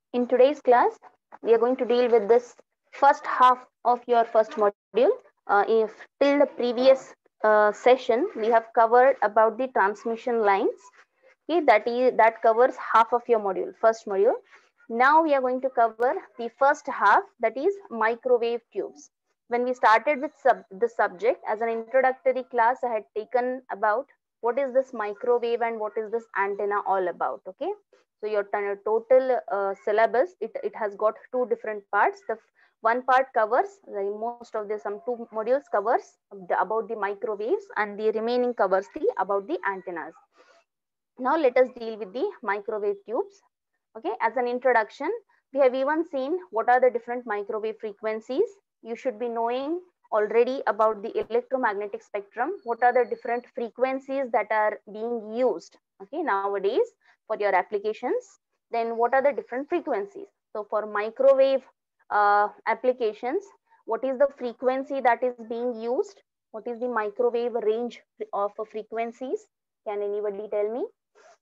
In today's class, we are going to deal with this first half of your first module. If till the previous session, we have covered about the transmission lines. Okay, that covers half of your module, first module. Now we are going to cover the first half, that is microwave tubes. When we started with the subject as an introductory class, I had taken about what is this microwave and what is this antenna all about. Okay, so your total syllabus, it has got two different parts. The one part covers most of the some two modules covers about the microwaves, and the remaining covers the about the antennas. Now let us deal with the microwave tubes. Okay, as an introduction, we have even seen what are the different microwave frequencies. You should be knowing already about the electromagnetic spectrum. What are the different frequencies that are being used, okay, nowadays for your applications? Then what are the different frequencies? So for microwave applications, what is the frequency that is being used? What is the microwave range of frequencies? Can anybody tell me?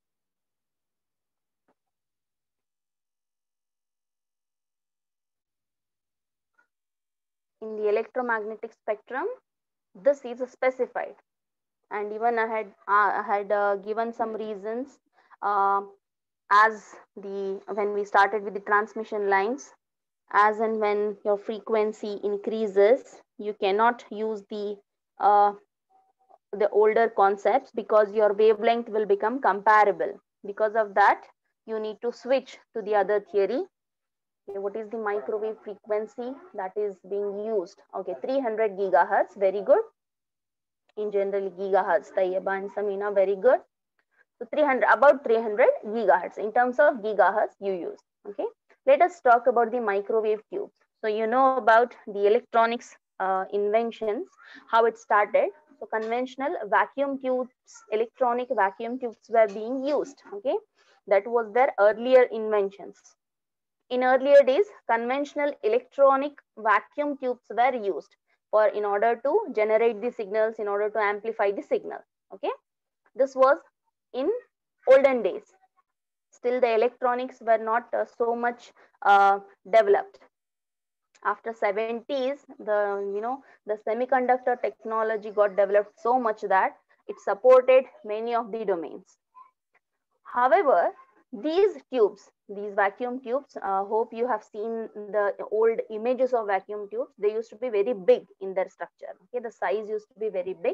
In the electromagnetic spectrum, this is specified, and even I had given some reasons, uh, as the when we started with the transmission lines, as and when your frequency increases, you cannot use uh, the older concepts because your wavelength will become comparable. Because of that, you need to switch to the other theory. Okay, what is the microwave frequency that is being used? Okay, 300 gigahertz. Very good. In general, gigahertz, Tayyaba and Samina, very good. So 300, about 300 gigahertz. In terms of gigahertz, you use. Okay. Let us talk about the microwave tubes. So you know about the electronics inventions, how it started. So conventional vacuum tubes, electronic vacuum tubes were being used. Okay, that was their earlier inventions. In earlier days, conventional electronic vacuum tubes were used for in order to generate the signals, in order to amplify the signal. Okay, this was in olden days. Still, the electronics were not so much developed. After 70s, the semiconductor technology got developed so much that it supported many of the domains. However, these tubes, these vacuum tubes, hope you have seen the old images of vacuum tubes. They used to be very big in their structure. Okay, the size used to be very big.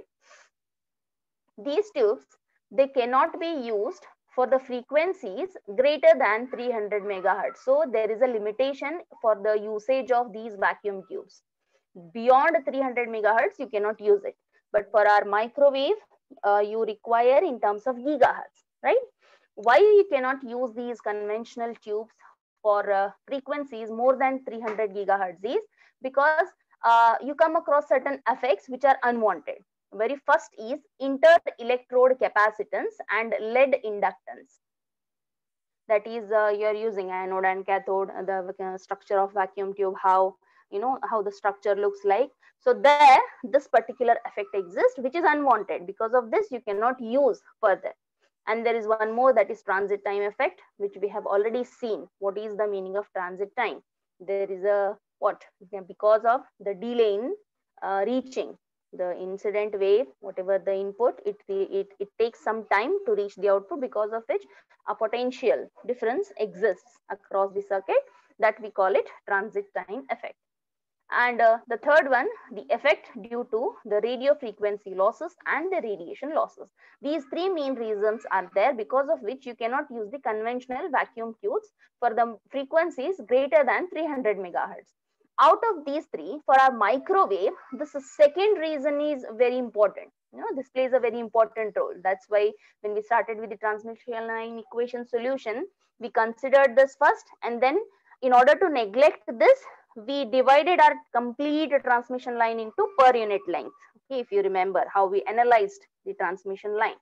These tubes, they cannot be used for the frequencies greater than 300 megahertz. So there is a limitation for the usage of these vacuum tubes. Beyond 300 megahertz, you cannot use it. But for our microwave, you require in terms of gigahertz, right? Why you cannot use these conventional tubes for frequencies more than 300 gigahertz is because you come across certain effects which are unwanted. Very first is inter-electrode capacitance and lead inductance. That is, you're using anode and cathode, the structure of vacuum tube, how how the structure looks like. So there, this particular effect exists, which is unwanted. Because of this, you cannot use further. And there is one more, that is transit time effect, which we have already seen. What is the meaning of transit time? There is a what? Because of the delay in reaching the incident wave, whatever the input, it takes some time to reach the output, because of which a potential difference exists across the circuit, that we call it transit time effect. And the third one, the effect due to the radio frequency losses and the radiation losses. These three main reasons are there, because of which you cannot use the conventional vacuum tubes for the frequencies greater than 300 megahertz. Out of these three, for our microwave, this second reason is very important. This plays a very important role. That's why when we started with the transmission line equation solution, we considered this first, and then in order to neglect this, we divided our complete transmission line into per unit length. Okay, if you remember how we analyzed the transmission line.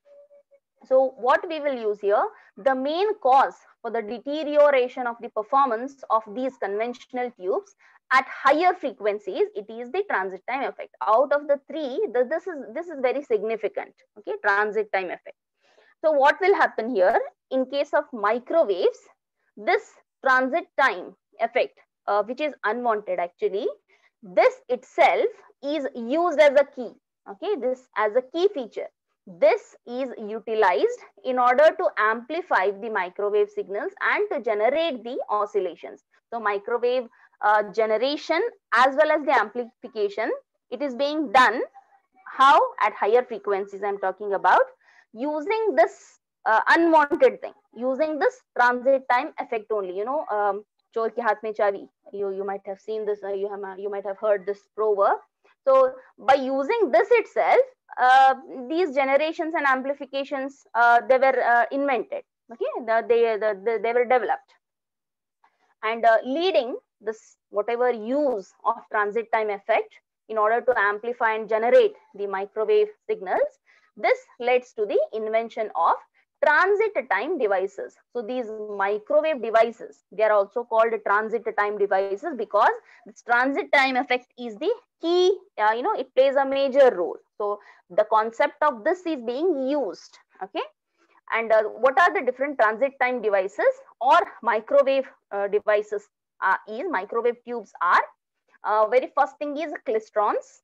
So what we will use here, the main cause for the deterioration of the performance of these conventional tubes at higher frequencies, it is the transit time effect. Out of the three, this is very significant. Okay, transit time effect. So what will happen here in case of microwaves? This transit time effect, which is unwanted actually, this itself is used as a key. Okay, this as a key feature. This is utilized in order to amplify the microwave signals and to generate the oscillations. So microwave generation as well as the amplification, it is being done how? At higher frequencies I'm talking about, using this unwanted thing, using this transit time effect only. You know, chor ke haath mein chavi. You might have seen this. You might have heard this proverb. So by using this itself, these generations and amplifications, they were invented. Okay, they were developed, and leading this whatever use of transit time effect in order to amplify and generate the microwave signals, this leads to the invention of transit time devices. So these microwave devices, they are also called transit time devices because this transit time effect is the key, it plays a major role. So the concept of this is being used. Okay, and what are the different transit time devices or microwave devices? Is microwave tubes are very first thing is klystrons,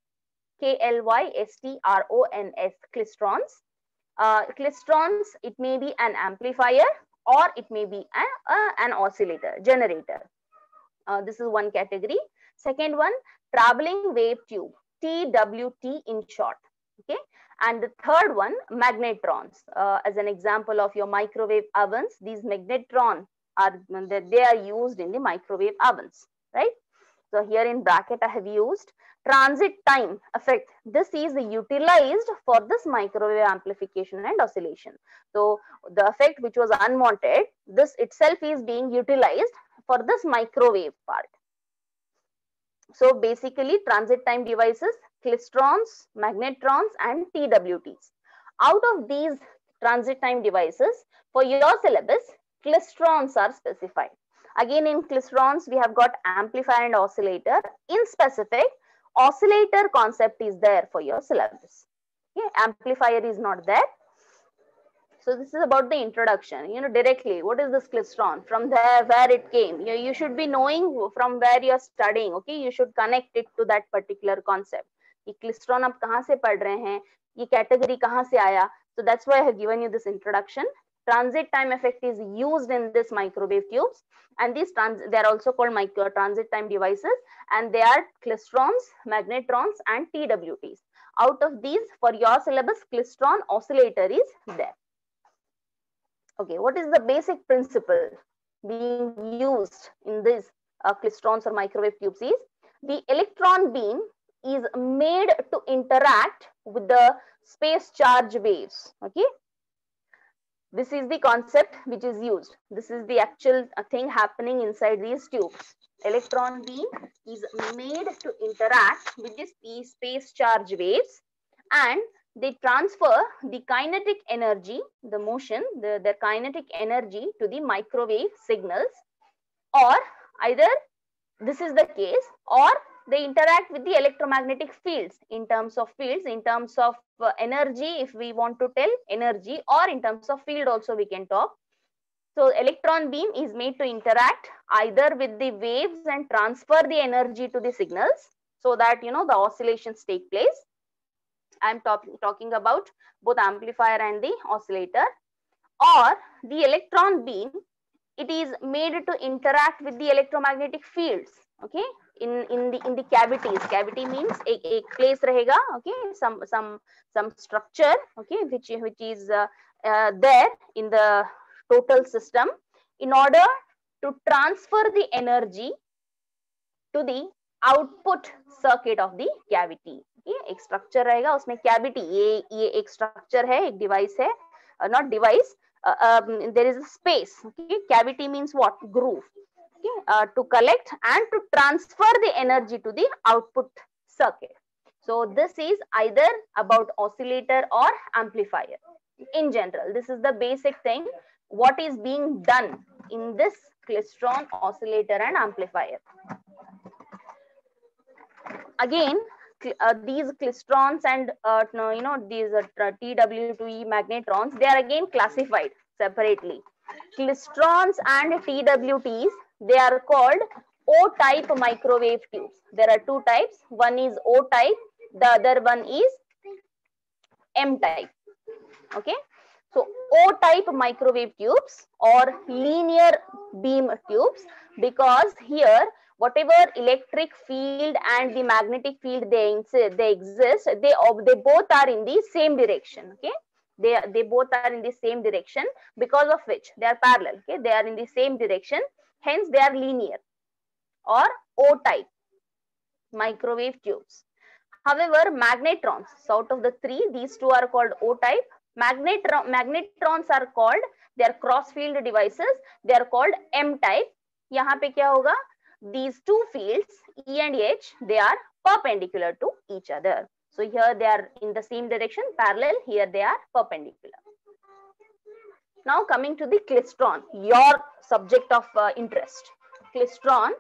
Klystrons, klystrons. Klystrons, it may be an amplifier or it may be an oscillator, generator. This is one category. Second one, traveling wave tube, TWT in short. Okay, and the third one, magnetrons. As an example of your microwave ovens, these magnetron are they are used in the microwave ovens, right? So here in bracket I have used transit time effect. This is utilized for this microwave amplification and oscillation. So the effect which was unwanted, this itself is being utilized for this microwave part. So basically transit time devices, klystrons, magnetrons and TWTs. Out of these transit time devices, for your syllabus, klystrons are specified. Again in klystrons, we have got amplifier and oscillator. In specific, oscillator concept is there for your syllabus. Okay, amplifier is not there. So this is about the introduction, directly, what is this klystron? From there, where it came. You should be knowing from where you're studying, okay? You should connect it to that particular concept. ये klystron आप कहाँ से पढ़ रहे हैं? ये category कहाँ से आया? So that's why I have given you this introduction. Transit time effect is used in this microwave tubes, and these they are also called transit time devices, and they are klystrons, magnetrons, and TWTs. Out of these, for your syllabus, klystron oscillator is there. Okay, what is the basic principle being used in these klystrons or microwave tubes is the electron beam is made to interact with the space charge waves. Okay, this is the concept which is used. This is the actual thing happening inside these tubes. Electron beam is made to interact with the space charge waves, and they transfer the kinetic energy, the motion, the kinetic energy to the microwave signals, or either this is the case, or they interact with the electromagnetic fields in terms of energy, if we want to tell energy, or in terms of field also we can talk. So electron beam is made to interact either with the waves and transfer the energy to the signals so that the oscillations take place. I'm talking about both amplifier and the oscillator. Or the electron beam, it is made to interact with the electromagnetic fields. Okay, in the cavities. Cavity means a place rahega. Okay, some structure. Okay, which is there in the total system, in order to transfer the energy to the output circuit of the cavity. ये एक structure रहेगा, उसमें cavity, ये एक structure है, एक device है, not device, there is a space. Okay, cavity means what? Groove. Okay, to collect and to transfer the energy to the output circuit. So this is either about oscillator or amplifier. In general, this is the basic thing what is being done in this klystron, oscillator and amplifier. Again, these klystrons and these TWT magnetrons, they are again classified separately. Klystrons and TWTs, they are called O-type microwave tubes. There are two types. One is O-type, the other one is M-type. Okay, so O-type microwave tubes or linear beam tubes, because here whatever electric field and the magnetic field they exist, they both are in the same direction. Okay, they both are in the same direction, because of which they are parallel. Okay, they are in the same direction, hence they are linear or O-type microwave tubes. However, magnetrons, so out of the three, these two are called O-type. Magnetrons are called, they are cross field devices, they are called M-type. यहाँ पे क्या होगा? These two fields, E and H, they are perpendicular to each other. So here they are in the same direction, parallel, here they are perpendicular. Now coming to the klystron, your subject of interest. Klystron,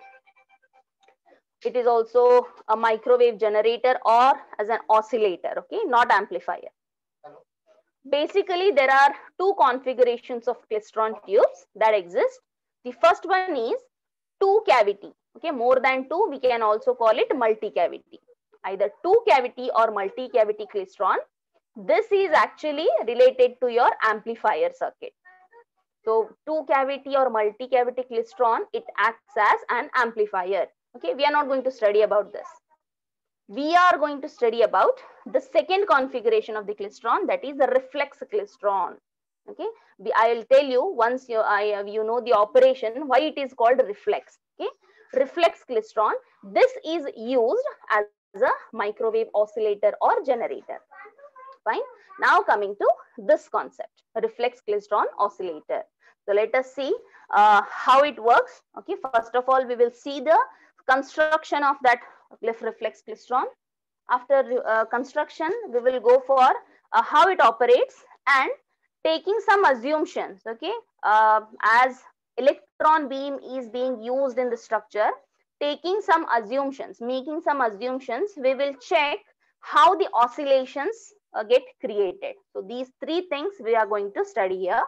it is also a microwave generator or as an oscillator, okay, not amplifier. Basically, there are two configurations of klystron tubes that exist. The first one is two cavity. Okay, more than two, we can also call it multi-cavity. Either two cavity or multi-cavity klystron. This is actually related to your amplifier circuit. So two cavity or multi-cavity klystron, it acts as an amplifier. Okay, we are not going to study about this. We are going to study about the second configuration of the klystron, that is the reflex klystron. Okay, I will tell you once you know the operation, why it is called reflex. Okay, reflex klystron, this is used as a microwave oscillator or generator. Fine. Now coming to this concept, reflex klystron oscillator. So let us see how it works. Okay, first of all, we will see the construction of that reflex klystron. After construction, we will go for how it operates and taking some assumptions. Okay, as electron beam is being used in the structure, taking some assumptions, making some assumptions, we will check how the oscillations get created. So these three things we are going to study here.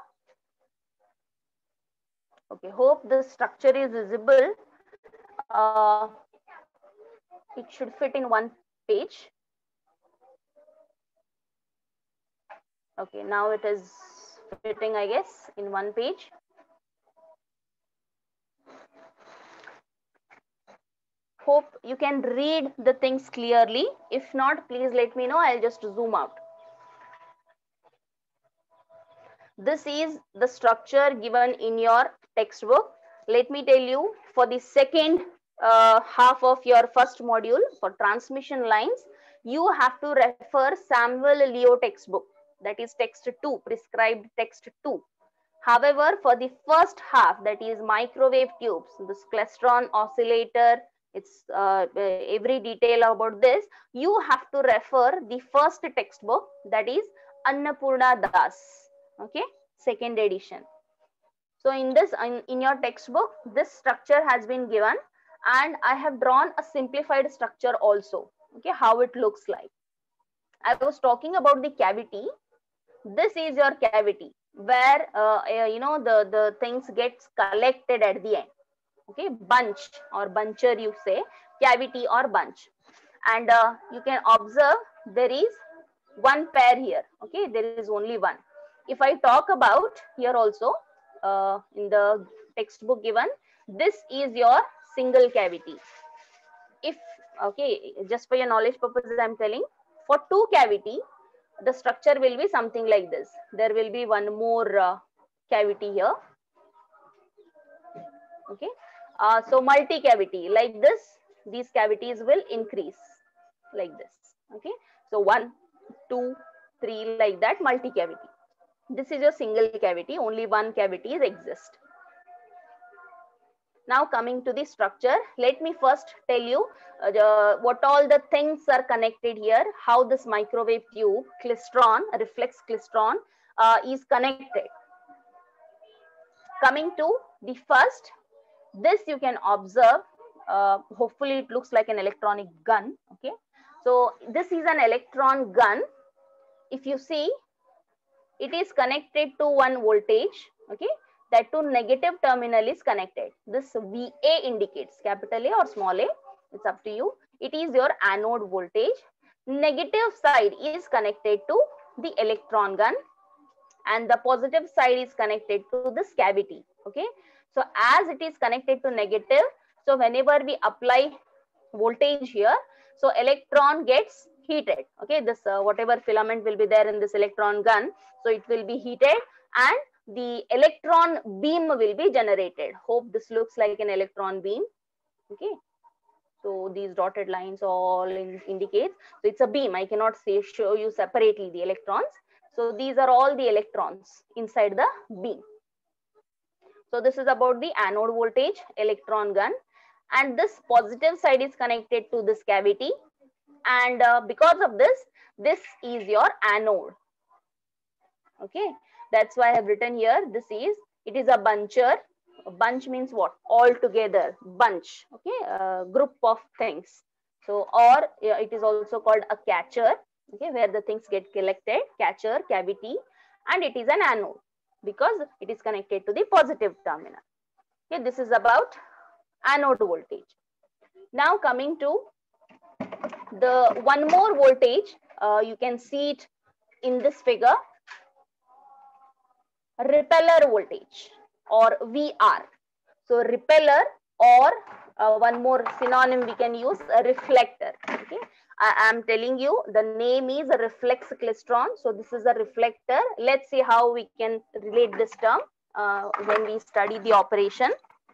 Okay, hope the structure is visible. It should fit in one page. Okay, now it is fitting, I guess, in one page. Hope you can read the things clearly. If not, please let me know. I'll just zoom out. This is the structure given in your textbook. Let me tell you, for the second half of your first module for transmission lines, you have to refer Samuel Leo textbook, that is text 2, prescribed text 2. However, for the first half, that is microwave tubes, this klystron oscillator, it's every detail about this, you have to refer the first textbook, that is Annapurna Das. Okay, second edition. So in this, in your textbook, this structure has been given, and I have drawn a simplified structure also. Okay, how it looks like. I was talking about the cavity. This is your cavity where you know the things gets collected at the end. Okay, bunch or buncher, you say, cavity or bunch, and you can observe there is one pair here. Okay, there is only one. If I talk about here also in the textbook given, this is your single cavity. If, okay, just for your knowledge purposes, I'm telling, for two cavity, the structure will be something like this. There will be one more cavity here. Okay, so multi cavity like this, these cavities will increase like this. Okay, so 1, 2, 3 like that, multi cavity. This is your single cavity, only one cavity exists. Now coming to the structure, let me first tell you what all the things are connected here, how this microwave tube, klystron, reflex klystron is connected. Coming to the first, this you can observe, hopefully it looks like an electronic gun. Okay, so this is an electron gun. If you see, it is connected to one voltage. Okay, that to negative terminal is connected. This VA indicates capital A or small a, it's up to you. It is your anode voltage. Negative side is connected to the electron gun and the positive side is connected to this cavity. Okay, so as it is connected to negative, so whenever we apply voltage here, so electron gets heated. Okay, this whatever filament will be there in this electron gun, so it will be heated and the electron beam will be generated. Hope this looks like an electron beam. Okay, so these dotted lines all indicates, so it's a beam. I cannot say show you separately the electrons. So these are all the electrons inside the beam. So this is about the anode voltage, electron gun, and this positive side is connected to this cavity, and because of this is your anode. Okay, that's why I have written here, this is, it is a buncher. A bunch means what? All together, bunch. Okay, group of things. So, or it is also called a catcher. Okay, where the things get collected, catcher, cavity, and it is an anode because it is connected to the positive terminal. Okay, this is about anode voltage. Now coming to the one more voltage, you can see it in this figure, repeller voltage or VR. So repeller, or one more synonym we can use, a reflector. Okay, I am telling you the name is a reflex klystron. So this is a reflector. Let's see how we can relate this term when we study the operation.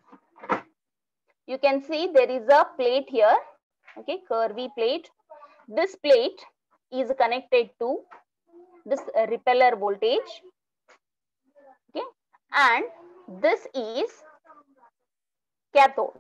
You can see there is a plate here. Okay, curvy plate. This plate is connected to this repeller voltage. Okay, and this is cathode.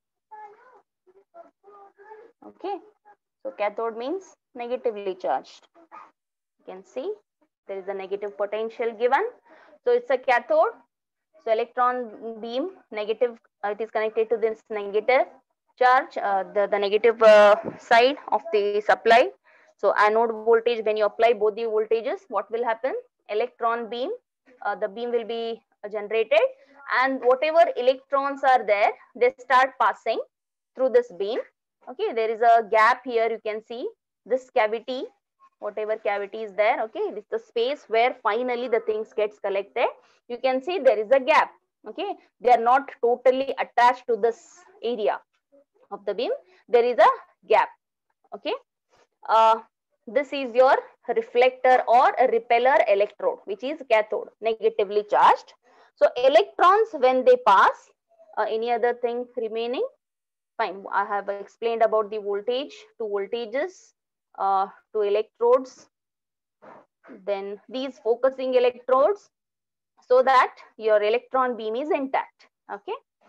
Okay, so cathode means negatively charged. You can see there is a negative potential given. So it's a cathode. So electron beam negative, it is connected to this negative charge, the negative side of the supply. So anode voltage, when you apply both the voltages, what will happen? Electron beam, the beam will be generated, and whatever electrons are there, they start passing through this beam. Okay, there is a gap here. You can see this cavity, whatever cavity is there. Okay, it is the space where finally the things gets collected. You can see there is a gap. Okay, they are not totally attached to this area of the beam. There is a gap. Okay, this is your reflector or a repeller electrode, which is cathode, negatively charged. So electrons, when they pass, any other thing remaining? Fine, I have explained about the voltage, two voltages, two electrodes, then these focusing electrodes, so that your electron beam is intact. Okay,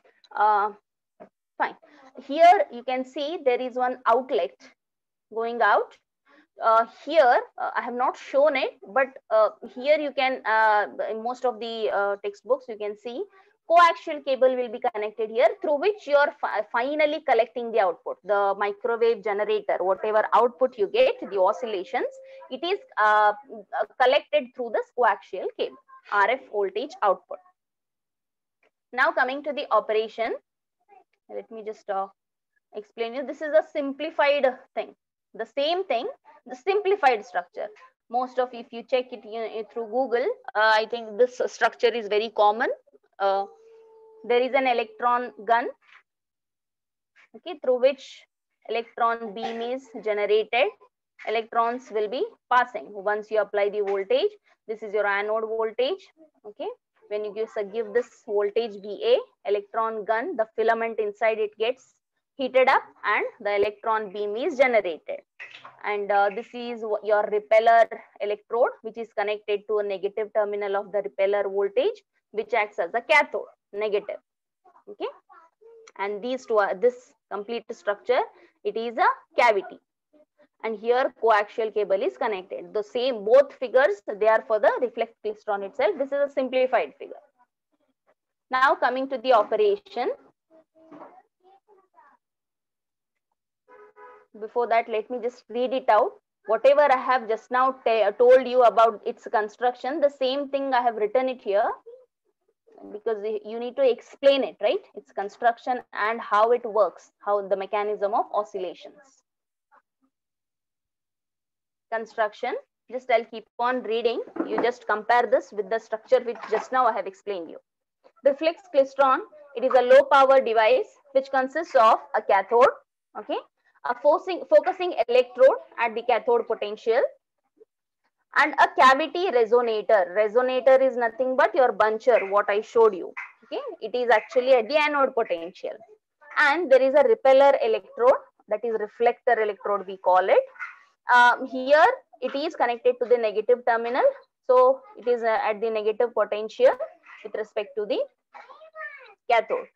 fine. Here you can see there is one outlet going out. Here I have not shown it, but here you can, in most of the textbooks you can see coaxial cable will be connected here, through which you are finally collecting the output, the microwave generator, whatever output you get, the oscillations, it is collected through this coaxial cable, RF voltage output. Now coming to the operation, let me just explain you. This is a simplified thing, the same thing, the simplified structure. Most of, if you check it through Google, I think this structure is very common. There is an electron gun, okay, through which electron beam is generated. Electrons will be passing once you apply the voltage. This is your anode voltage. Okay, when you give this voltage VA, electron gun, the filament inside it gets heated up and the electron beam is generated. And this is your repeller electrode, which is connected to a negative terminal of the repeller voltage, which acts as a cathode, negative. Okay, and these two are, this complete structure, it is a cavity, and here coaxial cable is connected. The same, both figures, they are for the reflex klystron itself. This is a simplified figure. Now coming to the operation. Before that, let me just read it out. Whatever I have just now told you about its construction, the same thing I have written it here. because you need to explain it, right? Its construction and how it works, how the mechanism of oscillations. Construction, just I'll keep on reading. You just compare this with the structure which just now I have explained you. Reflex klystron, it is a low power device which consists of a cathode, okay, a focusing electrode at the cathode potential, and a cavity resonator. Resonator is nothing but your buncher, what I showed you. Okay, it is actually at the anode potential. And there is a repeller electrode, that is reflector electrode we call it. Here it is connected to the negative terminal. So it is at the negative potential with respect to the cathode.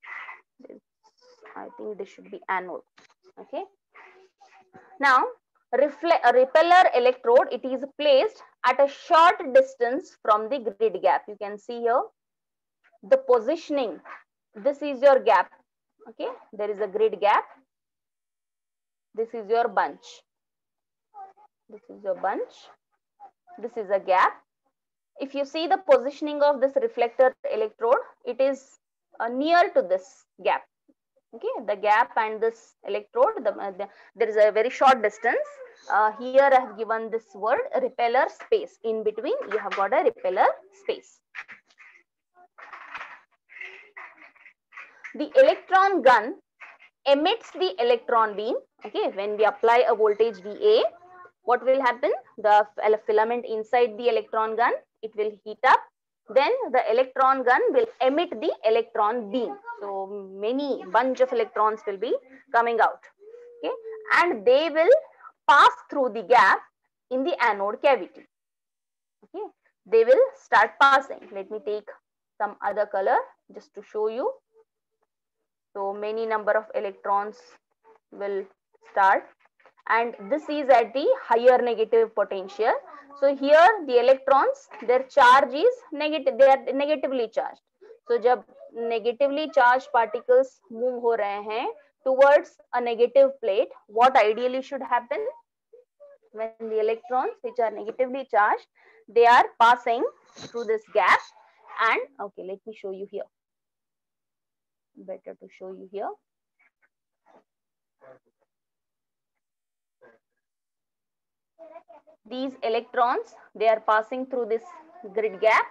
I think this should be anode. Okay. Now, a repeller electrode, it is placed at a short distance from the grid gap. You can see here the positioning. This is your gap. Okay, there is a grid gap. This is your bunch. This is your bunch. This is a gap. If you see the positioning of this reflector electrode, it is near to this gap. Okay, the gap and this electrode, there is a very short distance. Here I have given this word repeller space. In between, you have got a repeller space. The electron gun emits the electron beam. Okay, when we apply a voltage VA, what will happen? The filament inside the electron gun, it will heat up. Then the electron gun will emit the electron beam. So many bunch of electrons will be coming out. Okay, and they will pass through the gap in the anode cavity. Okay, they will start passing. Let me take some other color just to show you. So many number of electrons will start, and this is at the higher negative potential. So here the electrons, their charge is negative, they are negatively charged. So जब negatively charged particles move हो रहे हैं towards a negative plate, what ideally should happen? When the electrons which are negatively charged, they are passing through this gap. And okay, let me show you here. Better to show you here. These electrons, they are passing through this grid gap.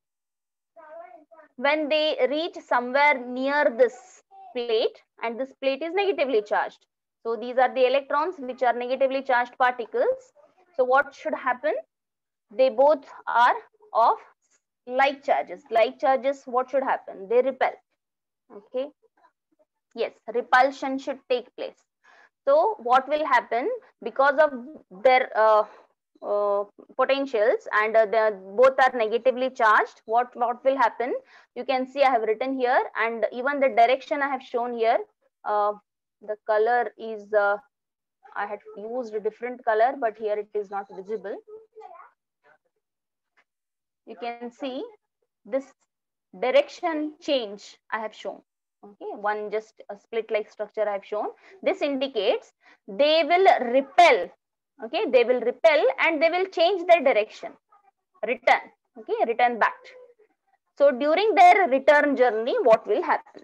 When they reach somewhere near this plate, and this plate is negatively charged. So these are the electrons which are negatively charged particles. So what should happen? They both are of like charges. Like charges, what should happen? They repel. Okay. Yes, repulsion should take place. So what will happen? Because of their potentials, and both are negatively charged, what will happen? You can see I have written here, and even the direction I have shown here. The color is I had used a different color, but here it is not visible. You can see this direction change I have shown. Okay, one just a split like structure I have shown. This indicates they will repel. Okay, they will repel and they will change their direction, return. Okay, return back. So during their return journey, what will happen?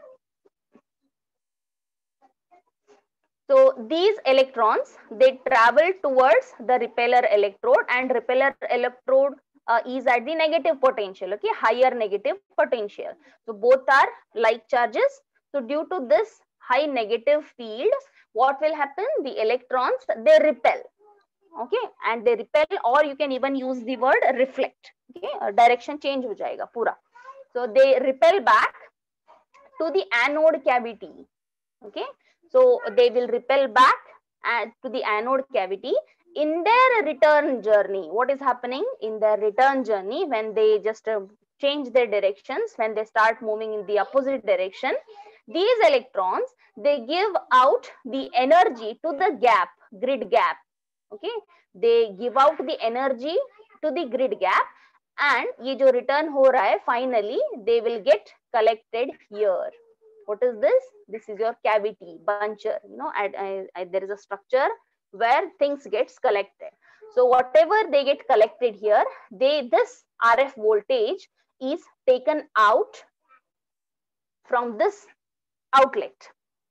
So these electrons, they travel towards the repeller electrode, and repeller electrode is at the negative potential, okay, higher negative potential. So both are like charges. So due to this high negative field, what will happen? The electrons, they repel, okay, and they repel, or you can even use the word reflect. Okay, direction change ho jayega pura. So they repel back to the anode cavity. Okay, so they will repel back to the anode cavity. In their return journey, what is happening in their return journey, when they just change their directions, when they start moving in the opposite direction, these electrons, they give out the energy to the gap, grid gap. Okay, they give out the energy to the grid gap, and ये जो return हो रहा है, finally they will get collected here. What is this? This is your cavity, buncher. You know, there is a structure where things gets collected. So whatever they get collected here, this RF voltage is taken out from this outlet.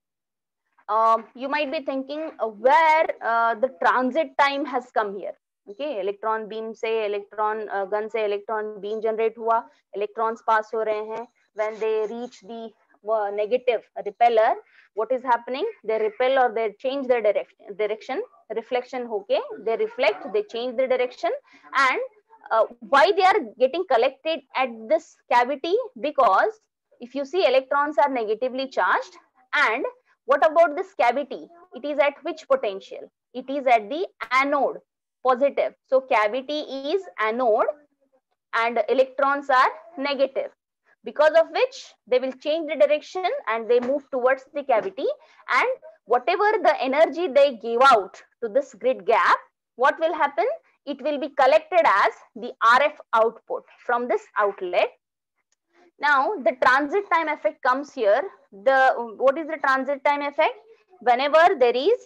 You might be thinking where the transit time has come here. Okay, electron beam से electron gun से electron beam generate हुआ, electrons pass हो रहे हैं. When they reach the negative repeller, what is happening? They repel or they change their direction. Reflection होके they reflect, they change the direction. And why they are getting collected at this cavity? Because if you see, electrons are negatively charged. And what about this cavity? It is at which potential? It is at the anode, positive. So cavity is anode and electrons are negative, because of which they will change the direction and they move towards the cavity. And whatever the energy they give out to this grid gap, what will happen? It will be collected as the RF output from this outlet. Now the transit time effect comes here. What is the transit time effect? Whenever there is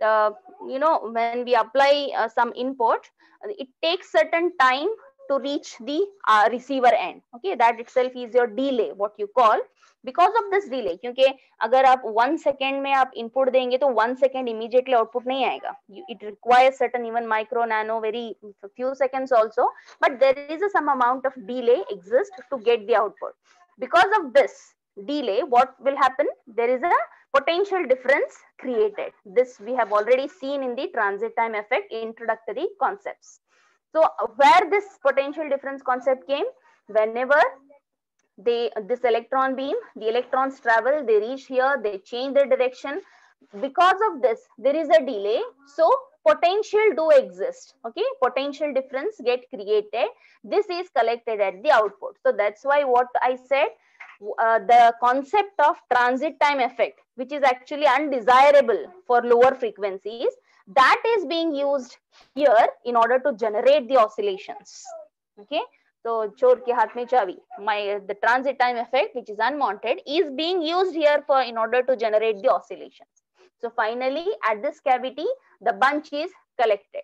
when we apply some input, it takes certain time to reach the receiver end. Okay, that itself is your delay, what you call. Because of this delay, क्योंकि अगर आप 1 second में आप input देंगे तो 1 second immediately output नहीं आएगा. It requires certain even micro, nano, very few seconds also. But there is some amount of delay exist to get the output. Because of this delay, what will happen? There is a potential difference created. This we have already seen in the transit time effect introductory concepts. So where this potential difference concept came? Whenever this electron beam, the electrons travel, they reach here, they change their direction. Because of this, there is a delay. So potential do exist. Okay, potential difference get created. This is collected at the output. So that's why what I said, the concept of transit time effect, which is actually undesirable for lower frequencies, that is being used here in order to generate the oscillations. Okay, so chor ke haath mein chavi, the transit time effect, which is unwanted, is being used here for in order to generate the oscillations. So finally, at this cavity, the bunch is collected.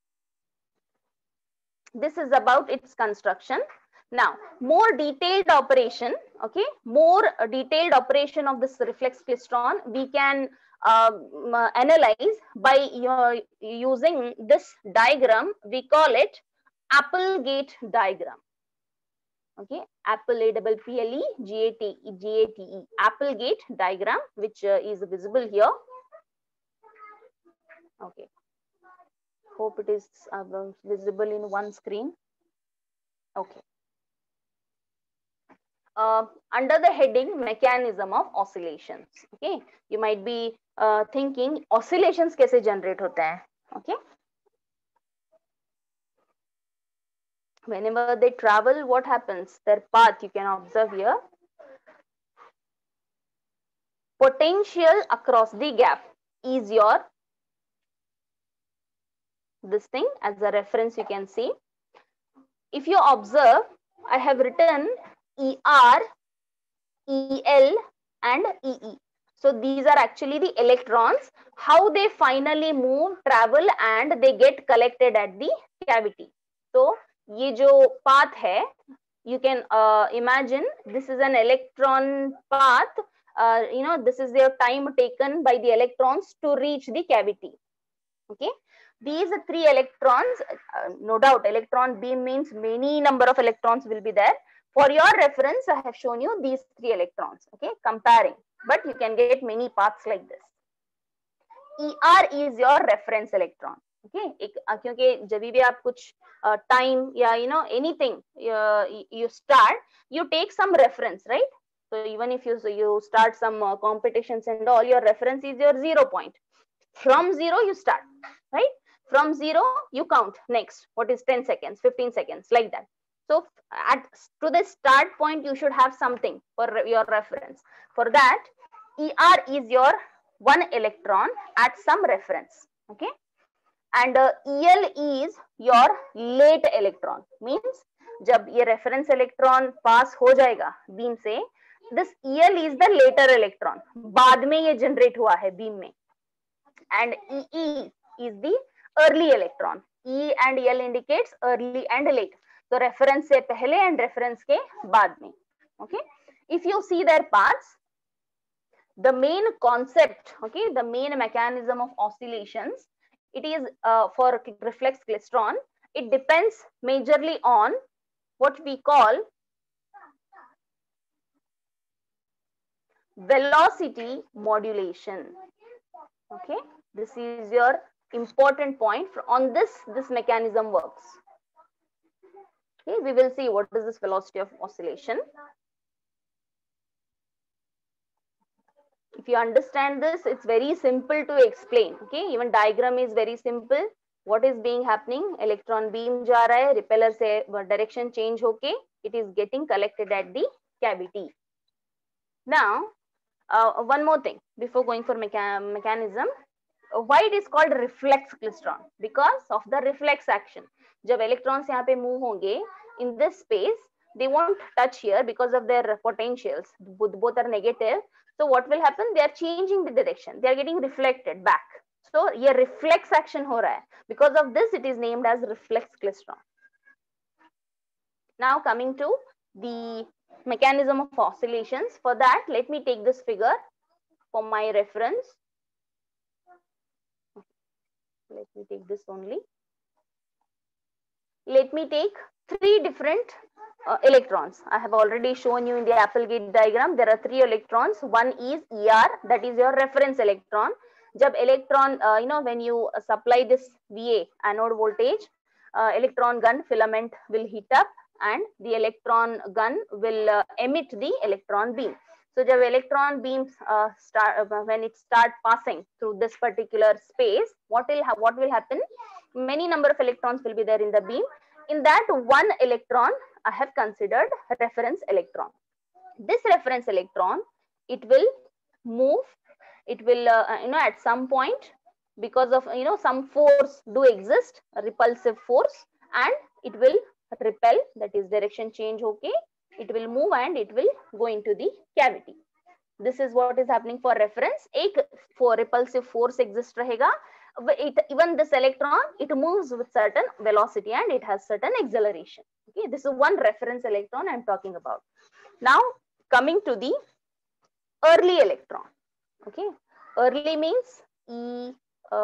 This is about its construction. Now, more detailed operation, okay, more detailed operation of this reflex klystron, we can analyze by using this diagram. We call it Applegate diagram. Okay, Applegate, Applegate diagram, which is visible here. Okay, hope it is visible in one screen. Okay. Under the heading mechanism of oscillations. Okay, you might be thinking oscillations कैसे generate होते हैं? Okay, whenever they travel, what happens? Their path you can observe here. Potential across the gap is your this thing as a reference you can see. If you observe, I have written ER, EL and EE. So these are actually the electrons, how they finally move, travel and they get collected at the cavity. So ये जो path है, you can imagine this is an electron path. This is their time taken by the electrons to reach the cavity. Okay, these three electrons, no doubt electron beam means many number of electrons will be there. For your reference, I have shown you these three electrons, okay, comparing, but you can get many paths like this. ER is your reference electron. Okay, क्योंकि जब भी आप कुछ time या anything you start, you take some reference, right? So even if you start some competitions and all, your reference is your 0 point. From 0 you start, right? From 0 you count next. What is 10 seconds, 15 seconds, like that. So to the start point, you should have something for your reference. For that, ER is your one electron at some reference. Okay, and EL is your late electron. Means जब ये reference electron pass हो जाएगा beam से, this EL is the later electron. बाद में ये generate हुआ है beam में. And EE is the early electron. E and L indicates early and late. तो रेफरेंस से पहले एंड रेफरेंस के बाद में. Okay, if you see their paths, the main concept, okay, the main mechanism of oscillations, it is for reflex klystron, it depends majorly on what we call velocity modulation. Okay, this is your important point. On this mechanism works. Okay, we will see what is this velocity of oscillation. If you understand this, it's very simple to explain. Okay, even diagram is very simple. What is being happening? Electron beam जा रहा है, repeller से direction change होके, it is getting collected at the cavity. Now, one more thing before going for mechanism. Why it is called reflex klystron? Because of the reflex action. जब electrons यहाँ पे move होंगे in this space, they won't touch here because of their potentials. Both are negative. So what will happen? They are changing the direction. They are getting reflected back. So ये reflex action हो रहा है. Because of this, it is named as reflex klystron. Now coming to the mechanism of oscillations. For that, let me take this figure for my reference. Let me take this only. Let me take three different electrons. I have already shown you in the Applegate diagram. There are three electrons. One is ER, that is your reference electron. Jab electron, when you supply this VA, anode voltage, electron gun filament will heat up and the electron gun will emit the electron beam. So jab electron beams when it start passing through this particular space, what will happen? Many number of electrons will be there in the beam. In that one electron, I have considered reference electron. This reference electron, it will move. It will, at some point, because of some force do exist, a repulsive force, and it will repel. That is direction change. Okay, it will move and it will go into the cavity. This is what is happening for reference. एक for repulsive force exist रहेगा. Even this electron, it moves with certain velocity and it has certain acceleration. Okay, this is one reference electron I'm talking about. Now coming to the early electron. Okay, early means E.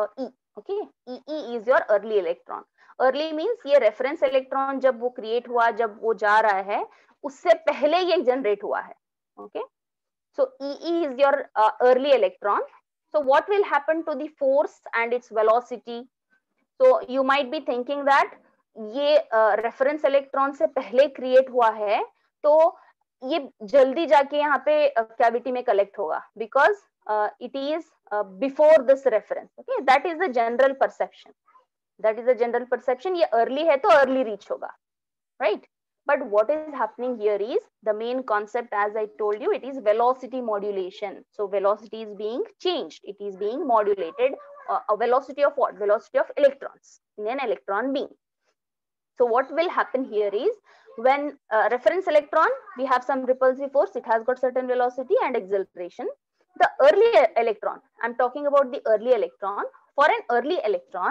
Okay, E is your early electron. Early means ये reference electron जब वो create हुआ, जब वो जा रहा है, उससे पहले ये generate हुआ है. Okay, so EE is your early electron. So what will happen to the force and its velocity? So you might be thinking that ये reference electron से पहले create हुआ है, तो ये जल्दी जाके यहाँ पे cavity में collect होगा because it is before this reference. Okay, that is the general perception. That is the general perception. ये early है तो early reach होगा, right? But what is happening here is the main concept, as I told you, it is velocity modulation. So velocity is being changed. It is being modulated. A velocity of what? Velocity of electrons in an electron beam. So what will happen here is when reference electron, we have some repulsive force. It has got certain velocity and acceleration. The early electron, I'm talking about the early electron. For an early electron,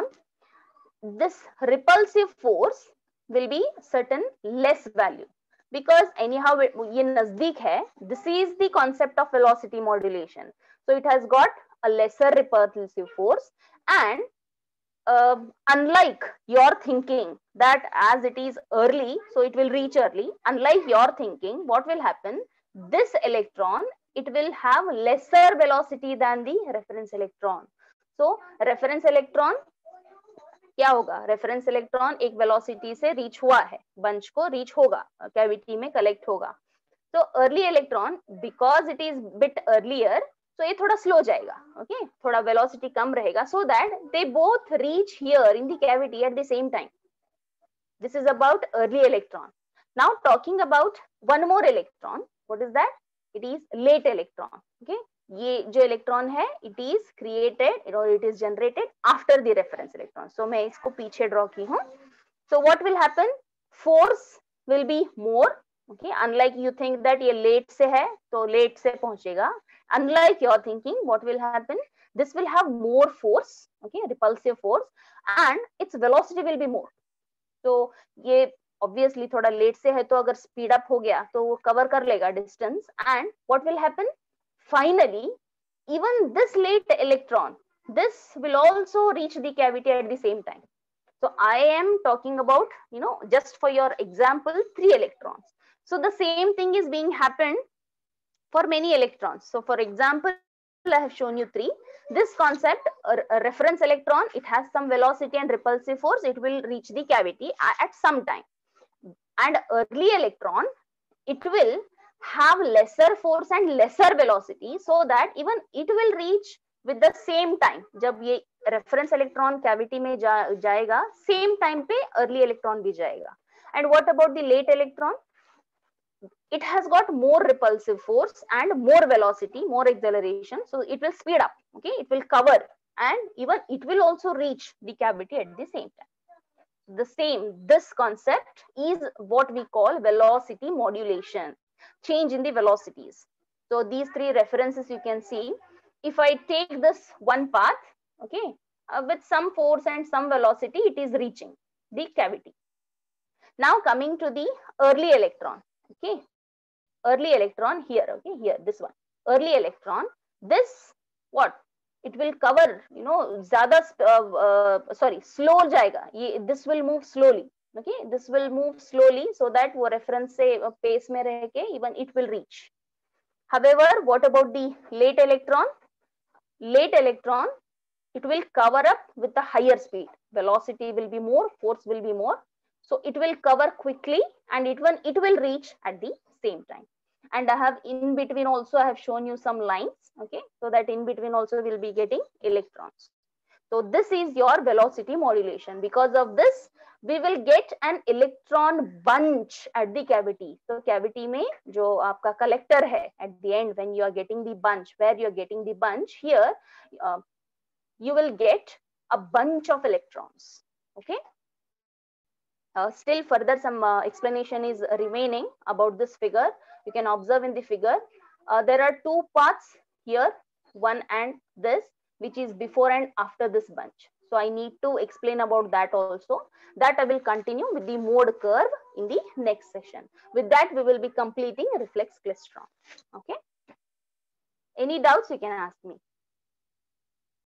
this repulsive force will be certain less value because anyhow ये नजदीक है. This is the concept of velocity modulation. So it has got a lesser repulsive force, and unlike your thinking that as it is early, so it will reach early. Unlike your thinking, what will happen? This electron, it will have lesser velocity than the reference electron. So reference electron क्या होगा? Reference electron एक velocity से reach हुआ है, bunch को reach होगा, cavity में collect होगा. तो early electron because it is bit earlier, तो ये थोड़ा स्लो जाएगा. ओके, थोड़ा वेलोसिटी कम रहेगा, so that they both reach here in the cavity at the same time. This is about early electron. Now talking about one more electron, what is that? It is late electron. Okay, ये जो electron है, it is created और it is generated after the reference electron. So मैं इसको पीछे draw की हूँ. So what will happen? Force will be more. Okay, unlike you think that ये लेट से है तो लेट से पहुंचेगा. Unlike your thinking, what will happen? This will have more force, okay, repulsive force, and its velocity will be more. तो ये obviously थोड़ा late से है तो अगर स्पीड अप हो गया तो वो कवर कर लेगा distance, and what will happen finally even this late electron, this will also reach the cavity at the same time. So I am talking about, just for your example, 3 electrons. So the same thing is being happened for many electrons. So for example, I have shown you 3. This concept, a reference electron, it has some velocity and repulsive force, it will reach the cavity at some time. And early electron, it will have lesser force and lesser velocity, so that even it will reach with the same time. जब ये reference electron cavity में जाएगा, same time पे early electron भी जाएगा. And what about the late electron? It has got more repulsive force and more velocity, more acceleration, so it will speed up. Okay, it will cover, and even it will also reach the cavity at the same time. This concept is what we call velocity modulation, change in the velocities. So these 3 references you can see. If I take this one path, okay, with some force and some velocity, it is reaching the cavity. Now coming to the early electron, okay, early electron here, okay, here, this one, early electron, this, what, it will cover, zyada slow jayega, this will move slowly, okay, this will move slowly, so that wo reference se pace mein reh ke even it will reach. However, what about the late electron? Late electron, it will cover up with a higher speed, velocity will be more, force will be more, so it will cover quickly, and it will reach at the same time. And I have in between also, I have shown you some lines, okay, so that in between also will be getting electrons. So this is your velocity modulation. Because of this, we will get an electron bunch at the cavity. So cavity में जो आपका collector है, at the end when you are getting the bunch, where you are getting the bunch, here you will get a bunch of electrons. Okay. Still further some explanation is remaining about this figure. You can observe in the figure, there are 2 paths here, one and this, which is before and after this bunch. So I need to explain about that also. That I will continue with the mode curve in the next session. With that, we will be completing reflex klystron. Okay. Any doubts you can ask me.